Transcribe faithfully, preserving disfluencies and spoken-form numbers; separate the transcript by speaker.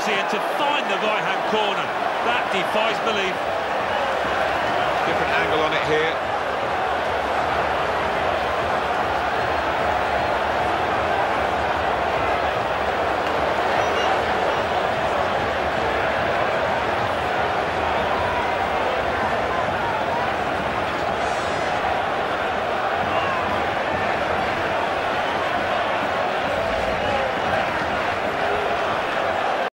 Speaker 1: accuracy and to find the right-hand corner. That defies belief.
Speaker 2: Different angle on it here.